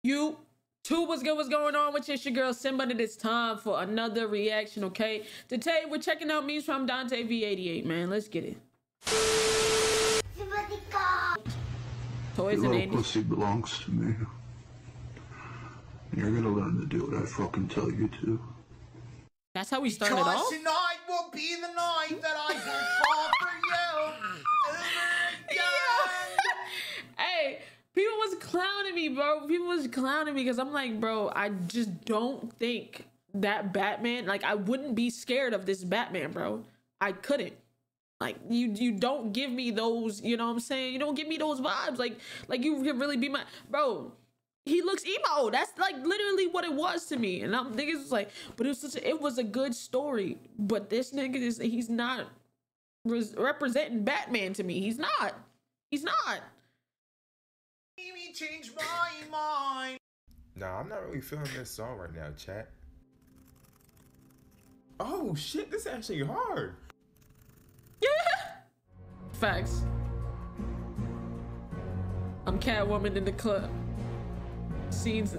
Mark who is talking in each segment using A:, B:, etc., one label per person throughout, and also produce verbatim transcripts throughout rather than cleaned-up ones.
A: You two, what's good? What's going on with you? It's your girl Simba, and it's time for another reaction, okay? Today we're checking out memes from Dante V eighty-eight, man. Let's get it. Toys and eighties.
B: Pussy belongs to me. You're gonna learn to do what I fucking tell you to.
A: That's how we started
C: Because
A: off?
C: tonight will be the night that I will fall for you.
A: Hey, people was clowning me, bro. People was clowning me because I'm like, bro, I just don't think that Batman, like, I wouldn't be scared of this Batman, bro. I couldn't. Like, you you don't give me those, you know what I'm saying? You don't give me those vibes. Like, like you can really be my, bro. He looks emo. That's like literally what it was to me. And I'm thinking, it's like, but it was such a, it was a good story. But this nigga is, he's not res representing Batman to me. He's not. He's not.
C: Me change my mind.
D: Nah, I'm not really feeling this song right now, chat. Oh shit, this is actually hard.
A: Yeah. Facts. I'm Catwoman in the club. Scenes.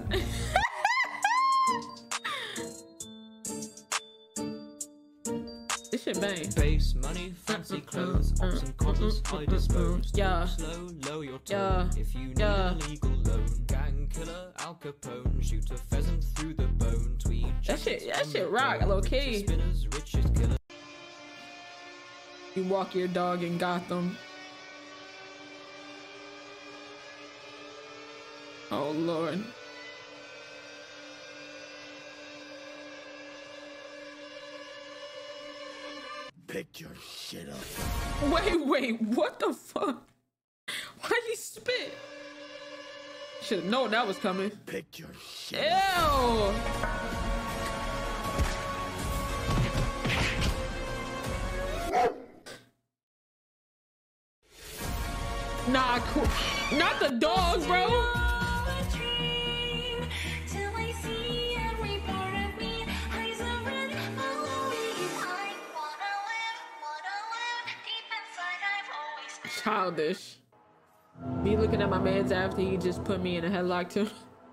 A: This shit bang.
E: Base money, fancy clothes, ops and commas, I dispose.
A: Yeah.
E: Slow, lower your tone.
A: Yeah.
E: If you need
A: Yeah.
E: a legal loan, gang killer, Al Capone, shoot a pheasant through the bone. Tweed
A: That shit,
E: jackets
A: that
E: on
A: shit
E: the
A: rock,
E: bone.
A: low
E: Richest
A: key.
E: Spinners, richest killer.
A: You walk your dog in Gotham. Oh Lord.
C: Pick your shit up.
A: Wait, wait, what the fuck? Why he spit? Should've known that was coming.
C: Pick your shit
A: Ew.
C: up.
A: Nah, cool. Not the dog, bro. Childish. Me looking at my man's after he just put me in a headlock too.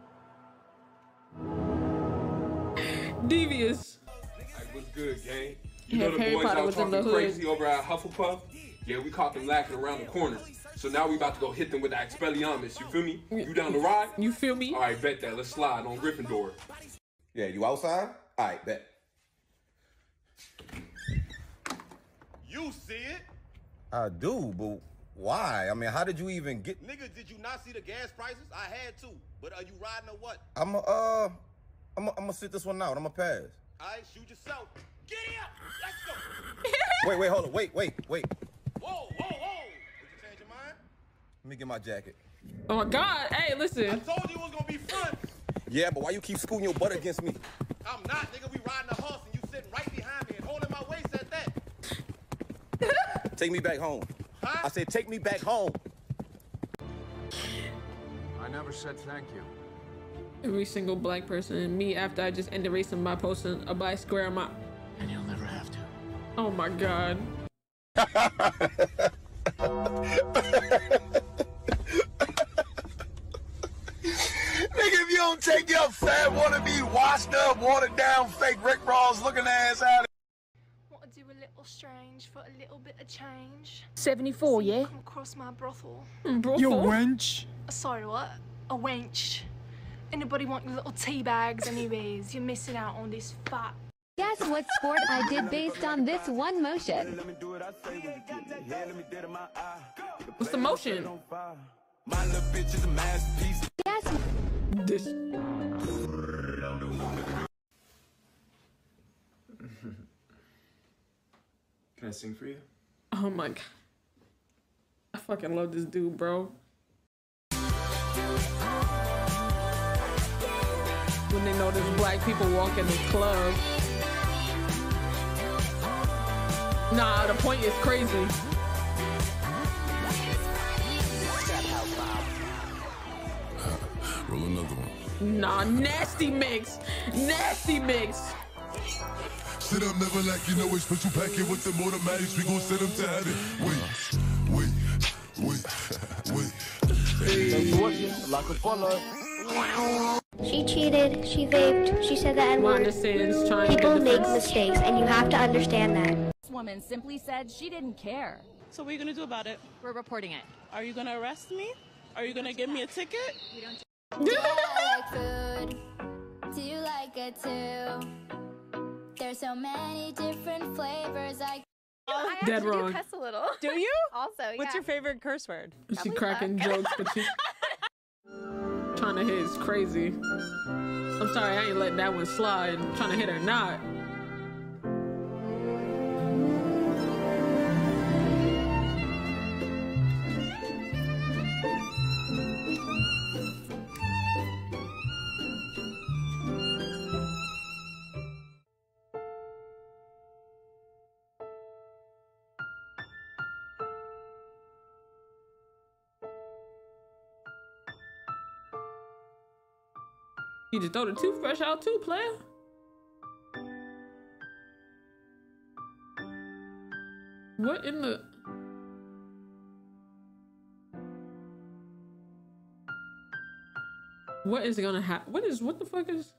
A: Devious.
F: Hey, what's good, gang?
A: Yeah,
F: You know the
A: Harry
F: boys
A: Potter
F: out
A: was in
F: talking
A: the hood.
F: crazy over at Hufflepuff? Yeah, we caught them lacking around the corner. So now we about to go hit them with the Expelliarmus. You feel me? You down the ride?
A: You feel me?
F: All right, bet that. Let's slide on Gryffindor.
G: Yeah, you outside? All right, bet.
H: You see it?
G: I do, but why? I mean, how did you even get?
H: Nigga, did you not see the gas prices? I had to. But are you riding or what?
G: I'm a, uh, I'm a, I'm gonna sit this one out. I'm gonna pass.
H: All right, shoot yourself. Get up! Let's go!
G: Wait, wait, hold on. Wait, wait, wait.
H: Whoa, whoa, whoa! Did you change your mind?
G: Let me get my jacket.
A: Oh my God. Hey,
H: I
A: listen.
H: told you it was gonna be fun.
G: Yeah, but why you keep scooting your butt against me?
H: I'm not, nigga. We riding a horse and you sitting right behind me and holding my waist at that.
G: Take me back home.
H: Huh?
G: I said, take me back home.
B: I never said thank you.
A: Every single black person and me after I just ended racing by posting a black square on my.
C: And you'll never have to.
A: Oh my God.
C: Nigga, if you don't take your fat, wannabe, washed up, watered down, fake Rick Ross looking ass out of
I: Want to do a little strange for a little bit of change.
J: seventy-four,
I: So you
J: yeah?
I: come across my brothel.
A: Bro,
C: you wench.
I: Sorry, what? A wench. Anybody want your little tea bags anyways? You're missing out on this fat.
J: Guess what sport I did based on this one motion?
A: What's the motion?
J: Guess
A: This.
D: Can I sing for you?
A: Oh my God. I fucking love this dude, bro. When they know there's black people walking the club. Nah, the point is crazy.
B: Roll another one.
A: Nah, nasty mix. Nasty mix.
B: Sit up, never like you know it's special packet with them automatics. We gon' send them to heaven. Wait, wait, wait, wait.
C: Hey. Like a follow.
K: She cheated, she vaped, she said the N-word.
A: Wanda Sins trying to
K: People make
A: defend-
K: mistakes, and you have to understand that.
L: This woman simply said she didn't care.
M: So what are you gonna do about it?
L: We're reporting it.
M: Are you gonna arrest me? Are you gonna give me a ticket?
L: We don't.
N: Do I like food? Do you like it too? There's so many different flavors. I
I: I
A: Dead
I: actually
A: wrong.
I: do cuss a little.
M: Do you?
I: Also, yeah.
M: What's your favorite curse word?
A: She
I: Probably
A: cracking
I: fuck.
A: jokes, but she trying to hit is crazy. I'm sorry, I ain't letting that one slide. Trying to hit or not. You just throw the toothbrush out too, player. What in the... What is gonna happen? What is, what the fuck is...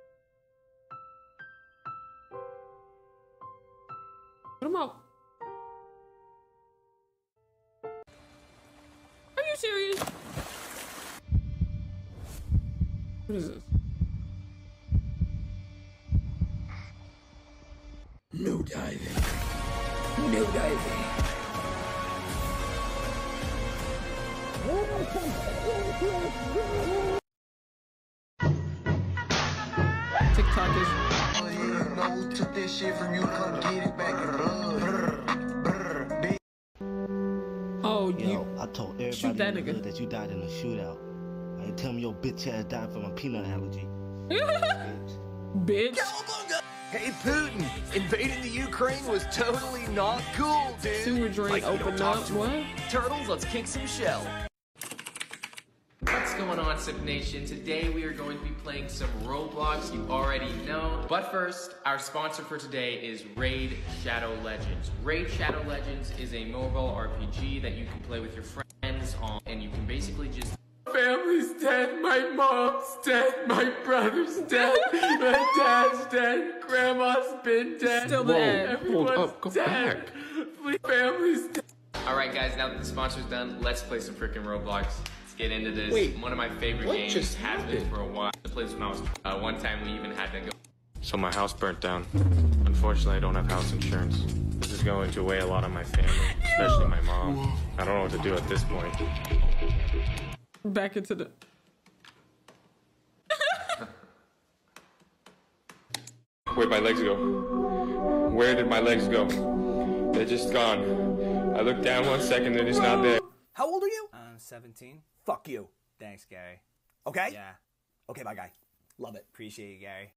A: Put him out. Are you serious? What is this?
O: No diving. No diving.
A: TikTok is.
C: No, took this shit from you, come get it back and run.
A: Oh, you.
P: Yo, I told everybody
A: shoot that
P: in the
A: nigga.
P: hood that you died in a shootout. I ain't tell me your bitch ass died from a peanut allergy.
A: Bitch.
C: Hey Putin, invading the Ukraine was totally not cool, dude.
A: Sewer drain opened up. What?
Q: Turtles, let's kick some shell. What's going on, Sip Nation? Today we are going to be playing some Roblox, you already know. But first, our sponsor for today is Raid Shadow Legends. Raid Shadow Legends is a mobile R P G that you can play with your friends on, and you can basically just...
F: Family's dead, my mom's dead, my brother's dead, my dad's dead, grandma's been dead.
A: Still dead.
F: Everyone's
Q: Hold up, go
F: dead. Please, family's dead.
Q: Alright guys, now that the sponsor's done, let's play some freaking Roblox. Let's get into this.
F: Wait,
Q: one of my favorite
F: what
Q: games,
F: just
Q: has been
F: happened?
Q: for a while. I played this when I was uh, one time we even had to go. So my house burnt down. Unfortunately, I don't have house insurance. This is going to weigh a lot on my family, especially my mom. I don't know what to do at this point.
A: Back into the...
F: Where'd my legs go? Where did my legs go? They're just gone. I looked down one second, they're just not there.
R: How old are you?
S: I'm seventeen.
R: Fuck you.
S: Thanks, Gary.
R: Okay?
S: Yeah.
R: Okay, bye, guy. Love it.
S: Appreciate you, Gary.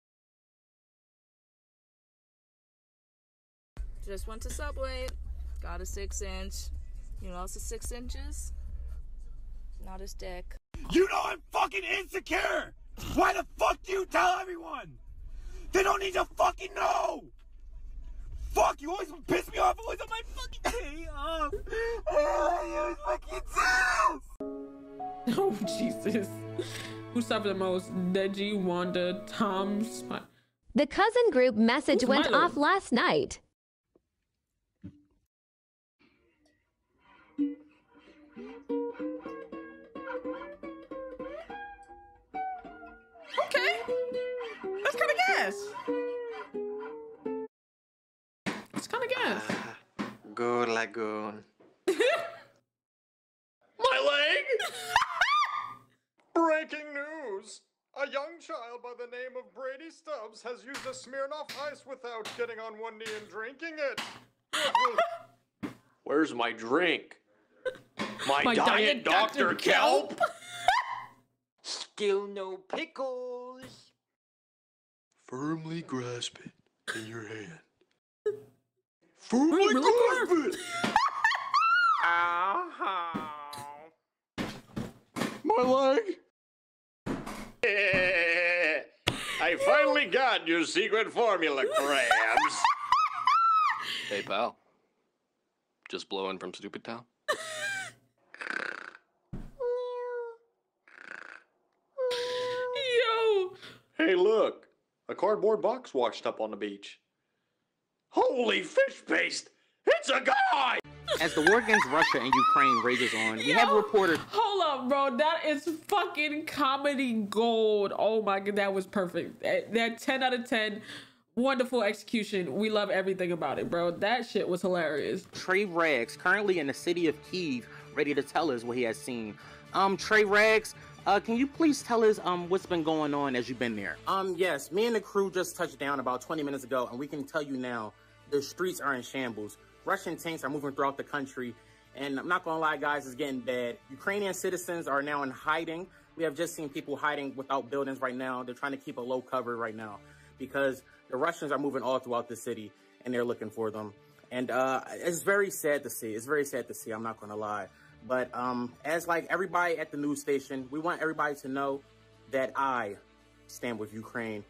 T: Just went to Subway. Got a six inch. You know, also six inches. Not his dick.
C: You know I'm fucking insecure! Why the fuck do you tell everyone? They don't need to fucking know! Fuck, you always piss me off always on my fucking day off! Oh, you fucking
A: Oh, Jesus. Who suffered the most? Deji, Wanda, Tom, Spy.
J: The cousin group message
A: Who's
J: went
A: Milo?
J: off last night.
A: Okay. That's kind of gas. It's kind of gas.
U: Good lagoon.
C: My leg! Breaking news! A young child by the name of Brady Stubbs has used a Smirnoff Ice without getting on one knee and drinking it.
V: Where's my drink? My,
A: My
V: diet,
A: diet
V: Doctor
A: Doctor
V: Kelp?
Q: Still no pickles.
C: Firmly grasp it in your hand. Firmly grasp it!
V: Ow.
C: My leg!
V: I finally got your secret formula, Krabs.
W: Hey, pal. Just blowing from Stupid Town?
V: Hey, look. A cardboard box washed up on the beach. Holy fish paste! It's a guy!
E: As the war against Russia and Ukraine rages on, we
A: Yo,
E: have reported.
A: Hold up, bro. That is fucking comedy gold. Oh my god, that was perfect. That, that ten out of ten. Wonderful execution. We love everything about it, bro. That shit was hilarious.
E: Trey Rags, currently in the city of Kyiv, ready to tell us what he has seen. Um, Trey Rags, uh, can you please tell us um what's been going on as you've been there? Um, yes, me and the crew just touched down about twenty minutes ago, and we can tell you now, the streets are in shambles. Russian tanks are moving throughout the country, and I'm not gonna lie, guys, it's getting bad. Ukrainian citizens are now in hiding. We have just seen people hiding without buildings right now. They're trying to keep a low cover right now because the Russians are moving all throughout the city, and they're looking for them. And uh, it's very sad to see. It's very sad to see. I'm not gonna lie. But um, as like everybody at the news station, we want everybody to know that I stand with Ukraine.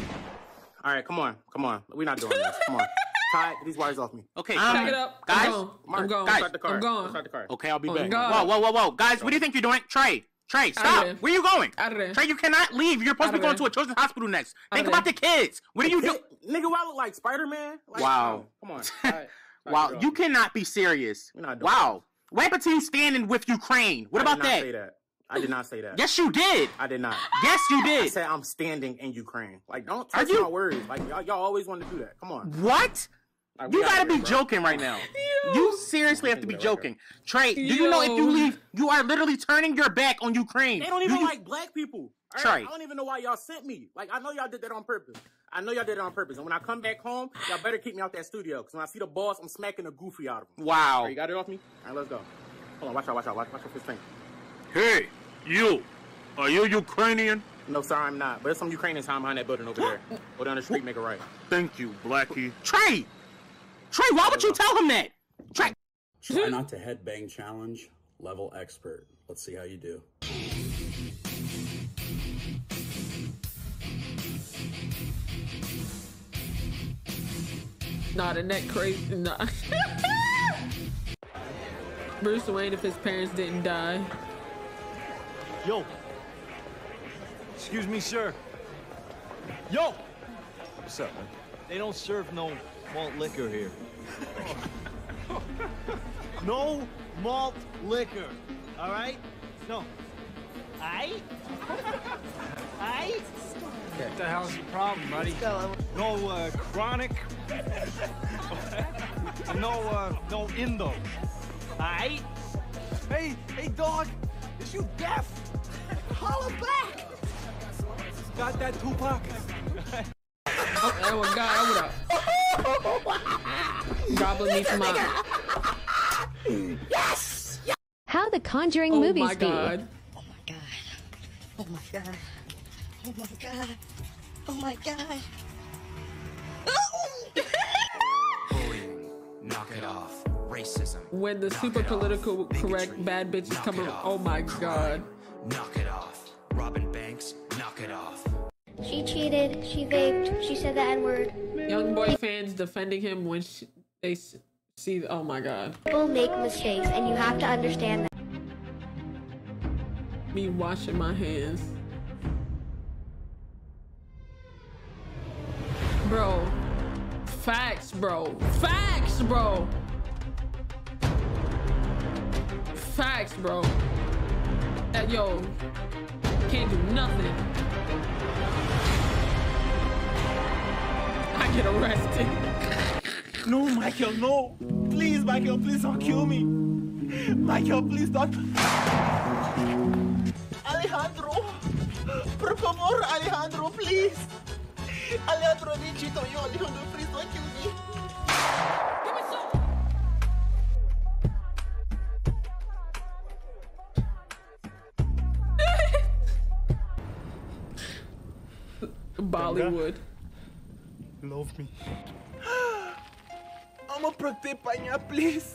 E: All right, come on, come on. We're not doing this. Come on. Ty, get these wires off me. Okay,
A: um, Pack it up.
E: Guys,
A: I'm gone. I'm gone.
E: Guys,
A: Start the car. I'm gone.
E: Start the car.
A: Okay,
E: I'll be
A: I'm
E: back.
A: gone.
E: Whoa, whoa, whoa, whoa. Guys, what do you think you're doing? Trey, Trey, stop. Where are you going?
A: Out of there.
E: Trey, you cannot leave. You're supposed
A: Out
E: to
A: of
E: be going
A: there.
E: to a children's hospital next.
A: Out
E: Think
A: of
E: about
A: there.
E: the kids. What are you doing?
R: Nigga, why I look like Spider-Man? Like,
E: Wow.
R: Come on. All right.
E: Wow, you cannot be serious.
R: not doing
E: Wow. What happened to you standing with Ukraine? What
R: I
E: about
R: did not
E: that?
R: say that. I did not say that.
E: Yes, you did.
R: I did not.
E: Yes, you did.
R: I said I'm standing in Ukraine. Like, don't
E: Are
R: touch
E: you-
R: my words. Like, y'all, y'all always want to do that. Come on.
E: What?
R: Like, we
E: You gotta
R: out
E: be
R: here, bro.
E: joking right now. You seriously have to be joking. Trey, do you know if you
A: Yo.
E: leave, you are literally turning your back on Ukraine.
R: They don't even
E: Do you-
R: like black people. All
E: Trey.
R: right? I don't even know why y'all sent me. Like, I know y'all did that on purpose. I know y'all did it on purpose. And when I come back home, y'all better keep me out that studio. Because when I see the boss, I'm smacking the goofy out of him.
E: Wow.
R: All right, you got it off me? All right, let's go. Hold on, watch out, watch out, watch, watch out for this thing.
E: Hey, you. Are you Ukrainian?
R: No, sir, I'm not. But there's some Ukrainians hiding behind that building over there. Go down the street, make it right.
E: Thank you, Blackie. Trey! Trey, why would you tell him that? Trey!
G: Try not to headbang challenge, level expert. Let's see how you do.
A: Nah, the neck crazy. Nah. Bruce Wayne if his parents didn't die.
C: Yo. Excuse me, sir. Yo. What's up, man? They don't serve no malt liquor here. No malt liquor. All right? No. Aight? Aight? What the hell's your problem, buddy? No uh, chronic. no, uh, no Indo. Aight? Hey, hey, dog. Is you deaf? Holla back. Got that Tupac?
A: Oh my god, what up? Goblin me from out.
J: Yes! How the Conjuring
A: Oh
J: movies
A: my
J: be?
A: god.
H: Oh my god. Oh my god. Oh my god.
X: Knock it off. Racism.
A: When the super political correct bad bitches come around. Oh my god.
X: Knock it off. Robin Banks, knock it off.
K: She cheated. She vaped. She said the N-word.
A: Young boy fans defending him when she, they s- see. Oh my god.
K: People make mistakes, and you have to understand that.
A: Me washing my hands. Bro. Facts, bro. Facts, bro. Facts, bro. That yo can't do nothing. I get arrested.
C: No, Michael, no. Please, Michael, please don't kill me. Michael, please don't. Alejandro. Por favor, Alejandro, please. Alejandro, ni chito yo. Alejandro, please don't kill me. Give me some.
A: Bollywood.
C: Love me. I'm a protect Panya, please.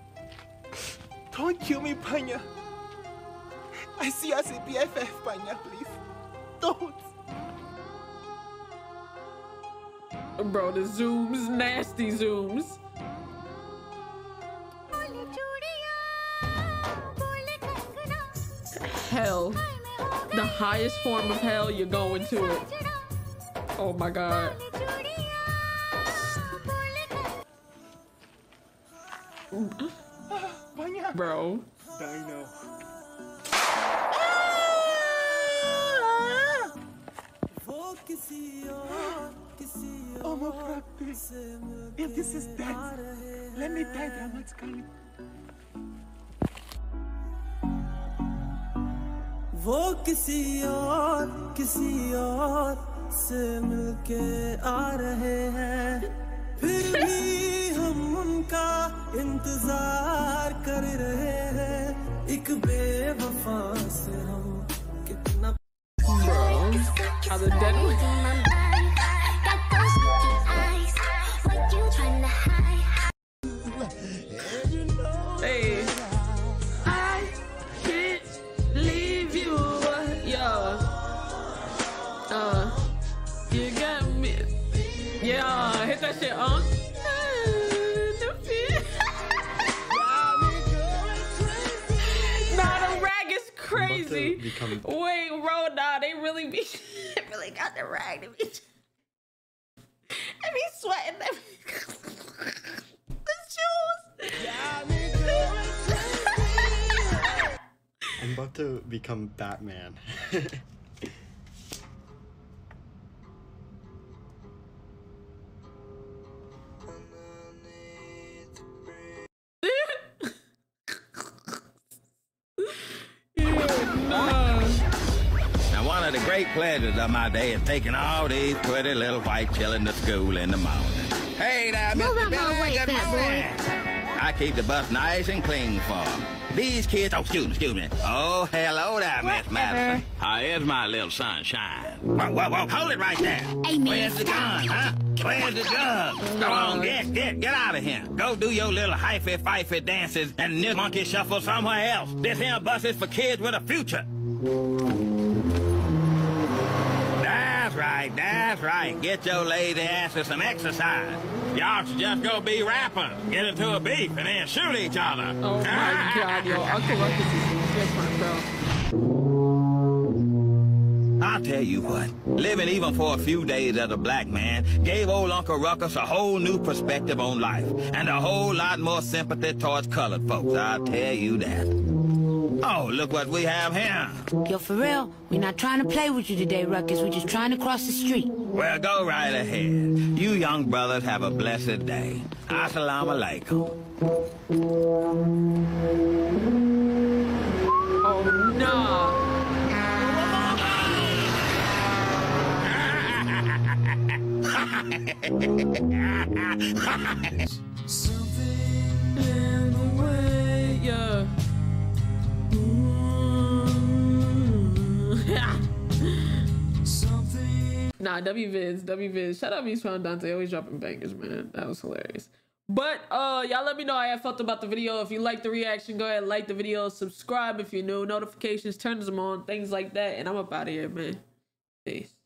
C: Don't kill me, Panya. I see us a B F F, Panya, please. Don't.
A: Bro, the zooms, nasty zooms. Hell. The highest form of hell, you're going to it. Oh my god. Bro.
C: Dino. Oh my god. If this is that, let me die that much coming.
B: वो किसी और किसी और से मिलके आ रहे हैं फिर भी हम उनका इंतजार कर रहे हैं एक बेवफा से हम कितना
A: Are the dead ones? Hey, I can't leave you. Yeah, uh, you got me. Yeah, hit that shit, huh? Nah, the rag is crazy.
D: Become...
A: Wait, bro, nah, they really be, they really got the rag. They be, they be sweating. They be, the shoes.
D: I'm about to become Batman.
L: Now, one of the great pleasures of my day is taking all these pretty little white children to school in the morning. Hey there, Mister Billy, good morning. I keep the bus nice and clean for them. These kids, oh, excuse me, excuse me. Oh, hello there, Miss Madison. How is my little sunshine? Whoa, whoa, whoa, hold it right there.
N: Hey, man.
L: Where's the gun, huh? Where's the gun? Go on, get, get, get out of here. Go do your little hyphy-fifey dances and this monkey shuffle somewhere else. This here bus is for kids with a future. That's right, that's right. Get your lazy asses some exercise. Y'all should just go be rappers, get into a beef, and then shoot each other.
A: Oh my god, yo, Uncle Ruckus is different, bro.
L: I'll tell you what, living even for a few days as a black man gave old Uncle Ruckus a whole new perspective on life, and a whole lot more sympathy towards colored folks, I'll tell you that. Oh, look what we have here.
N: Yo, for real, we're not trying to play with you today, Ruckus. We're just trying to cross the street.
L: Well, go right ahead. You young brothers have a blessed day. Assalamu alaikum.
A: Oh, no.
B: Something in the way, yeah.
A: Nah, W Viz, W Viz. Shout out me Found Dante, always dropping bangers, man. That was hilarious. But uh y'all let me know how y'all felt about the video. If you liked the reaction, go ahead and like the video, subscribe if you're new, notifications, turn them on, things like that. And I'm up out of here, man. Peace.